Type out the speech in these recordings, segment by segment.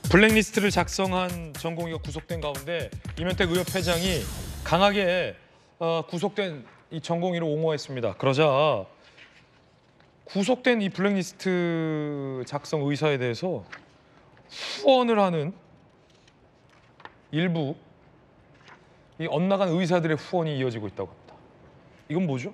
블랙리스트를 작성한 전공의가 구속된 가운데 이면택 의협 회장이 강하게 구속된 이 전공의를 옹호했습니다. 그러자 구속된 이 블랙리스트 작성 의사에 대해서 후원을 하는 일부 이 엇나간 의사들의 후원이 이어지고 있다고 합니다. 이건 뭐죠?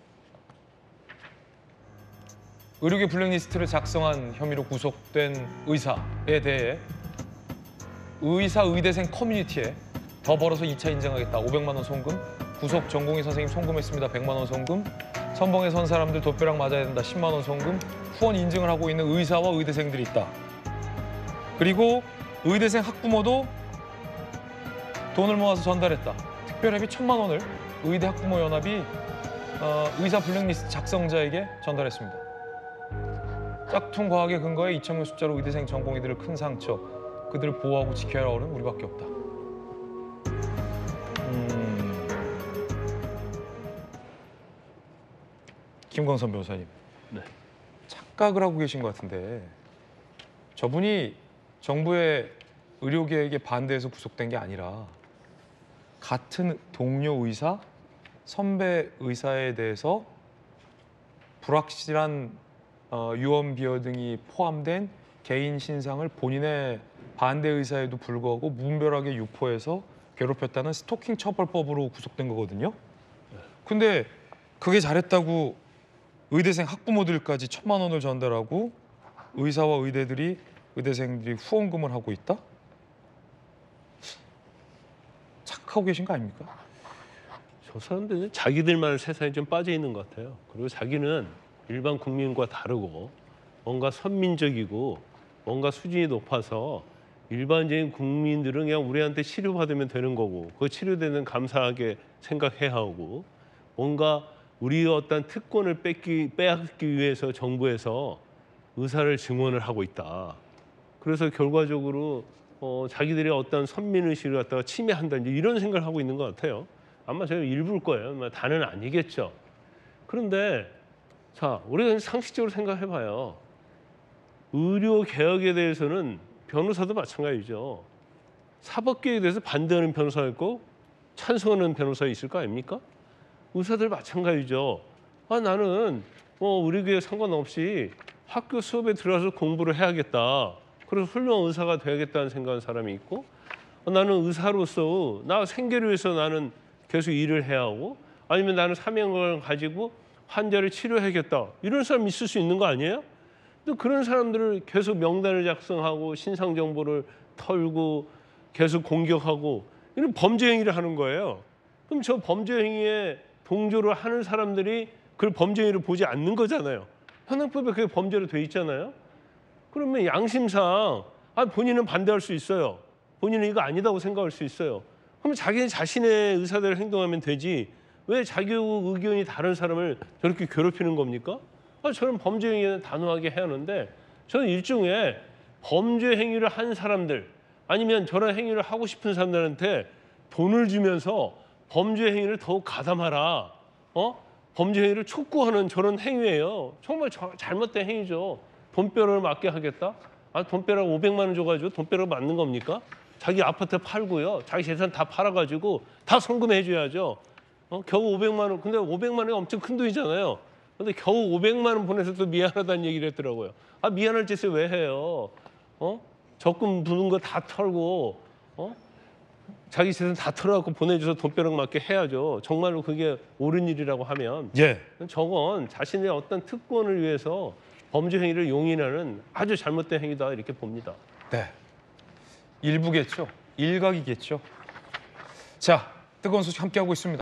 의료계 블랙리스트를 작성한 혐의로 구속된 의사에 대해 의사 의대생 커뮤니티에 더 벌어서 2차 인정하겠다. 500만 원 송금, 구속 전공의 선생님 송금했습니다. 100만 원 송금, 선봉에 선 사람들 돛벼락 맞아야 된다. 10만 원 송금, 후원 인증을 하고 있는 의사와 의대생들이 있다. 그리고 의대생 학부모도 돈을 모아서 전달했다. 특별회비 1,000만 원을 의대 학부모 연합이 의사 블랙리스트 작성자에게 전달했습니다. 짝퉁 과학의 근거에 2,000명 숫자로 의대생 전공의들을 큰 상처, 그들을 보호하고 지켜야 할 어른 우리밖에 없다. 김광선 변호사님, 네. 착각을 하고 계신 것 같은데 저분이 정부의 의료계획에 반대해서 구속된 게 아니라 같은 동료 의사, 선배 의사에 대해서 불확실한 유언 비어 등이 포함된 개인 신상을 본인의 반대 의사에도 불구하고 무분별하게 유포해서 괴롭혔다는 스토킹 처벌법으로 구속된 거거든요. 근데 그게 잘했다고 의대생 학부모들까지 1,000만 원을 전달하고 의사와 의대생들이 후원금을 하고 있다? 착각하고 계신 거 아닙니까? 저 사람들은 자기들만 세상에 좀 빠져 있는 것 같아요. 그리고 자기는 일반 국민과 다르고 뭔가 선민적이고 뭔가 수준이 높아서 일반적인 국민들은 그냥 우리한테 치료받으면 되는 거고 그 치료되는 감사하게 생각해야 하고 뭔가 우리의 어떤 특권을 빼앗기 위해서 정부에서 의사를 증원을 하고 있다. 그래서 결과적으로 자기들의 어떤 선민의식을 갖다가 침해한다 이런 생각을 하고 있는 것 같아요. 아마 저희 일부일 거예요. 다는 아니겠죠. 그런데 자, 우리가 상식적으로 생각해봐요. 의료 개혁에 대해서는 변호사도 마찬가지죠. 사법개혁에 대해서 반대하는 변호사가 있고 찬성하는 변호사가 있을 거 아닙니까? 의사들 마찬가지죠. 나는 의료개혁 상관없이 학교 수업에 들어가서 공부를 해야겠다. 그래서 훌륭한 의사가 돼야겠다는 생각하는 사람이 있고 나는 의사로서 나 생계를 위해서 나는 계속 일을 해야 하고 아니면 나는 사명을 가지고 환자를 치료해야겠다. 이런 사람이 있을 수 있는 거 아니에요? 또 그런 사람들을 계속 명단을 작성하고 신상 정보를 털고 계속 공격하고 이런 범죄 행위를 하는 거예요. 그럼 저 범죄 행위에 동조를 하는 사람들이 그 범죄 행위를 보지 않는 거잖아요. 현행법에 그게 범죄로 돼 있잖아요. 그러면 양심상 본인은 반대할 수 있어요. 본인은 이거 아니다고 생각할 수 있어요. 그러면 자기 자신의 의사대로 행동하면 되지 왜 자기 의견이 다른 사람을 저렇게 괴롭히는 겁니까? 저는 범죄 행위는 단호하게 해야 하는데 저는 일종의 범죄 행위를 한 사람들 아니면 저런 행위를 하고 싶은 사람들한테 돈을 주면서 범죄 행위를 더욱 가담하라. 범죄 행위를 촉구하는 저런 행위예요. 정말 잘못된 행위죠. 돈벼락을 맞게 하겠다? 돈벼락 500만 원 줘가지고 돈벼락 맞는 겁니까? 자기 아파트 팔고요. 자기 재산 다 팔아가지고 다 송금해 줘야죠. 겨우 500만 원. 근데 500만 원이 엄청 큰 돈이잖아요. 근데 겨우 500만 원 보내서 또 미안하다는 얘기를 했더라고요. 미안할 짓을 왜 해요? 적금 부는 거 다 털고 자기 재산 다 털어갖고 보내줘서 돈벼락 맞게 해야죠. 정말로 그게 옳은 일이라고 하면 저건 자신의 어떤 특권을 위해서 범죄 행위를 용인하는 아주 잘못된 행위다 이렇게 봅니다. 네, 일부겠죠. 일각이겠죠. 자, 뜨거운 소식 함께하고 있습니다.